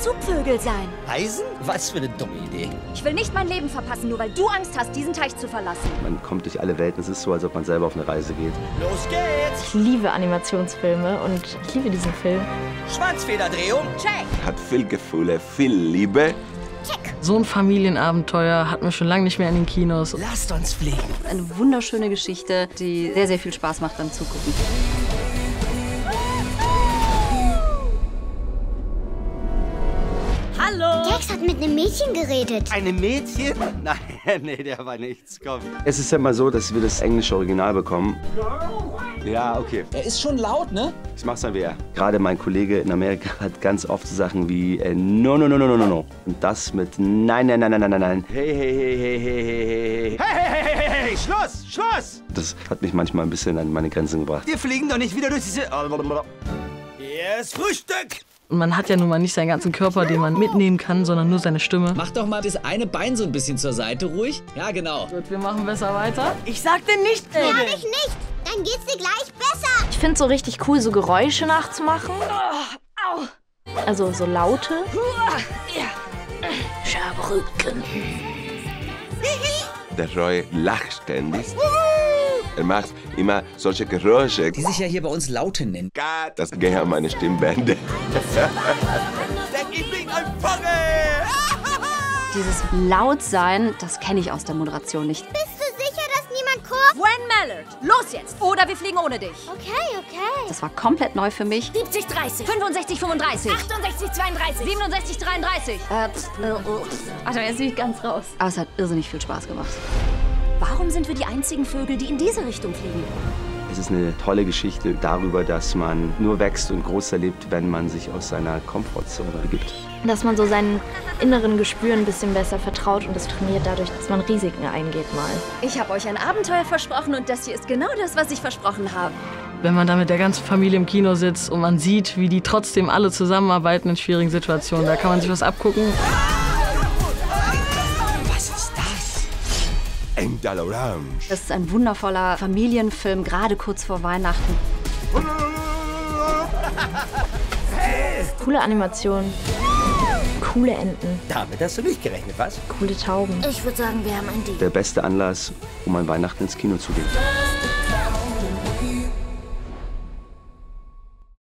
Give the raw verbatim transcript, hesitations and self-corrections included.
Zugvögel sein. Reisen? Was für eine dumme Idee. Ich will nicht mein Leben verpassen, nur weil du Angst hast, diesen Teich zu verlassen. Man kommt durch alle Welten. Es ist so, als ob man selber auf eine Reise geht. Los geht's! Ich liebe Animationsfilme und ich liebe diesen Film. Schwanzfederdrehung? Check. Hat viel Gefühle, viel Liebe. Check. So ein Familienabenteuer hatten wir schon lange nicht mehr in den Kinos. Lasst uns fliegen. Eine wunderschöne Geschichte, die sehr, sehr viel Spaß macht beim Zugucken. Hallo. Jax hat mit einem Mädchen geredet. Eine Mädchen? Nein, nee, der war nichts. Komm. Es ist ja mal so, dass wir das englische Original bekommen. Ja, okay. Er ist schon laut, ne? Ich mach's dann wie er. Gerade mein Kollege in Amerika hat ganz oft so Sachen wie äh, no, no, no, no, no, no, no. Und das mit nein, nein, nein, nein, nein, nein. Hey, hey, hey, hey, hey, hey, hey. Hey, hey, hey, hey, hey, hey, Schluss, Schluss! Das hat mich manchmal ein bisschen an meine Grenzen gebracht. Wir fliegen doch nicht wieder durch diese... Hier ist Frühstück! Und man hat ja nun mal nicht seinen ganzen Körper, den man mitnehmen kann, sondern nur seine Stimme. Mach doch mal das eine Bein so ein bisschen zur Seite, ruhig. Ja, genau. Gut, wir machen besser weiter. Ich sagte nicht, Sag ich nicht. Dann geht's dir gleich besser. Ich finde es so richtig cool, so Geräusche nachzumachen. Au. Also so laute. Ich habe Rücken. Der Roy lacht ständig. Er macht immer solche Geräusche. Die sich ja hier bei uns Laute nennen. Das gehört meine Stimmbänder. Denk, ich bin ein Vogel! Dieses Lautsein, das kenne ich aus der Moderation nicht. Bist du sicher, dass niemand kommt? Gwen Mallard, los jetzt. Oder wir fliegen ohne dich. Okay, okay. Das war komplett neu für mich. siebzig, dreißig. fünfundsechzig, fünfunddreißig. achtundsechzig, zweiunddreißig. siebenundsechzig, dreiunddreißig. Äh, Warte, jetzt bin ich ganz raus. Aber es hat irrsinnig viel Spaß gemacht. Warum sind wir die einzigen Vögel, die in diese Richtung fliegen? Es ist eine tolle Geschichte darüber, dass man nur wächst und groß erlebt, wenn man sich aus seiner Komfortzone begibt. Dass man so seinen inneren Gespür ein bisschen besser vertraut und das trainiert dadurch, dass man Risiken eingeht mal. Ich habe euch ein Abenteuer versprochen und das hier ist genau das, was ich versprochen habe. Wenn man da mit der ganzen Familie im Kino sitzt und man sieht, wie die trotzdem alle zusammenarbeiten in schwierigen Situationen, da kann man sich was abgucken. Engdahl Orange. Das ist ein wundervoller Familienfilm, gerade kurz vor Weihnachten. Coole Animation. Coole Enten. Damit hast du nicht gerechnet, was? Coole Tauben. Ich würde sagen, wir haben ein Deal. Der beste Anlass, um an Weihnachten ins Kino zu gehen.